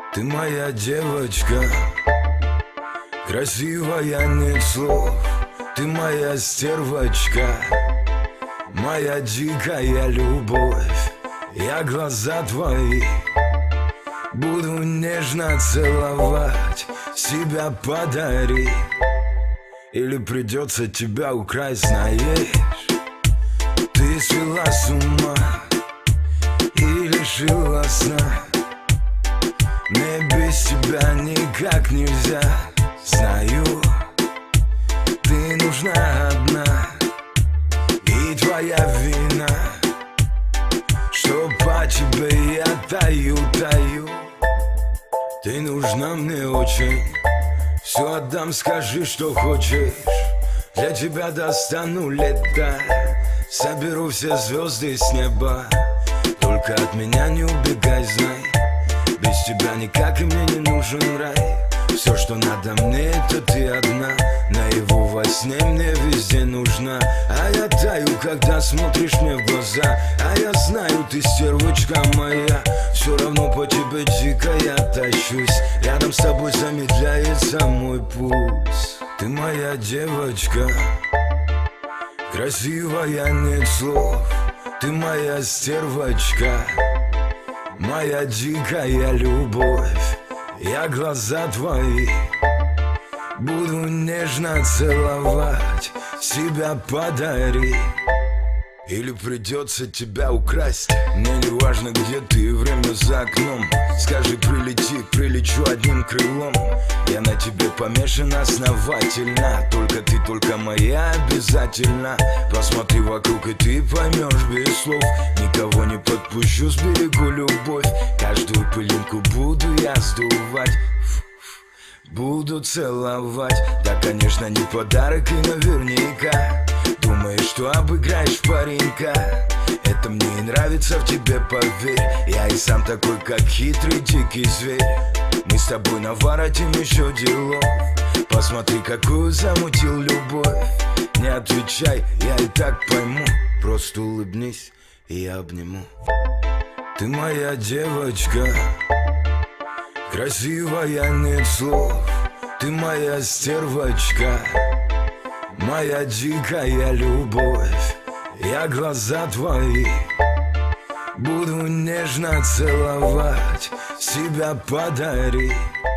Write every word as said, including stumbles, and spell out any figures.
Ты моя девочка, красивая, нет слов. Ты моя стервочка, моя дикая любовь. Я глаза твои буду нежно целовать, себя подари, или придется тебя украсть, знаешь. Ты свела с ума и лишила сна. Мне без тебя никак нельзя, знаю. Ты нужна одна, и твоя вина, что по тебе я таю, таю. Ты нужна мне очень, все отдам, скажи, что хочешь. Для тебя достану лето, соберу все звезды с неба. Только от меня не убегай, знай, без тебя никак и мне не нужен рай. Все, что надо мне, это ты одна. Наяву во сне мне везде нужна. А я таю, когда смотришь мне в глаза. А я знаю, ты стервочка моя. Все равно по тебе дико я тащусь. Рядом с тобой замедляется мой пульс. Ты моя девочка, красивая, нет слов. Ты моя стервочка, моя дикая любовь. Я глаза твои буду нежно целовать, себя подари, или придется тебя украсть. Мне не важно, где ты, время за окном. Скажи, прилети, прилечу одним крылом. Я на тебе помешан основательно. Только ты, только моя обязательно. Посмотри вокруг, и ты поймешь без слов. Никого не подпущу, сберегу любовь. Каждую пылинку буду я сдувать, буду целовать. Да, конечно, не подарок и наверняка думаешь, что обыграешь паренька. Это мне и нравится в тебе, поверь. Я и сам такой, как хитрый дикий зверь. Мы с тобой наворотим еще делов. Посмотри, какую замутил любовь. Не отвечай, я и так пойму. Просто улыбнись, и я обниму. Ты моя девочка, красивая, нет слов. Ты моя стервочка, моя дикая любовь. Я глаза твои буду нежно целовать, себя подари,